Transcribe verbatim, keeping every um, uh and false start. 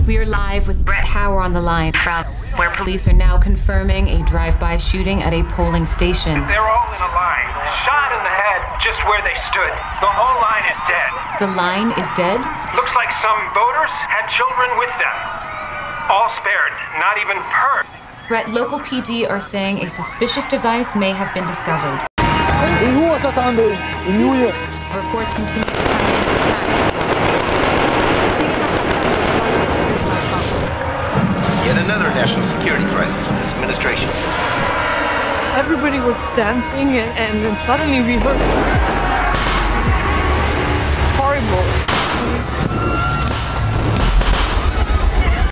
We are live with Brett Hauer on the line from where police are now confirming a drive-by shooting at a polling station. They're all in a line, shot in the head just where they stood. The whole line is dead. The line is dead? Looks like some voters had children with them. All spared, not even hurt. Brett, local P D are saying a suspicious device may have been discovered. Reports continue to come in for tax. Yet another national security crisis for this administration. Everybody was dancing, and, and then suddenly we heard